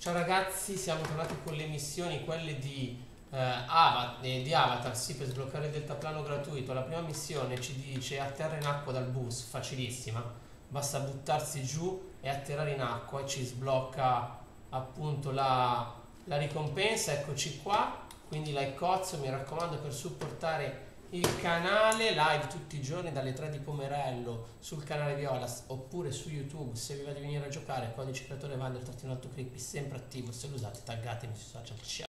Ciao ragazzi, siamo tornati con le missioni, quelle di Avatar, sì, per sbloccare il deltaplano gratuito. La prima missione ci dice atterra in acqua dal bus, facilissima, basta buttarsi giù e atterrare in acqua e ci sblocca appunto la ricompensa. Eccoci qua, quindi like cozzo, mi raccomando, per supportare il canale live tutti i giorni dalle 3 di pomeriggio sul canale Viola oppure su YouTube. Se vi va di venire a giocare, codice creatore Vander-Creepy sempre attivo, se lo usate taggatemi sui social. Ciao.